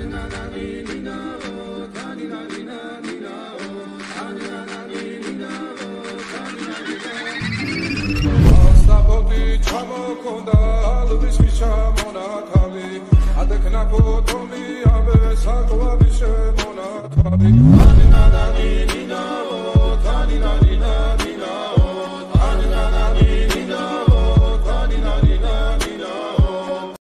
Adekna po to mi abe sakwa bishe mona thabi.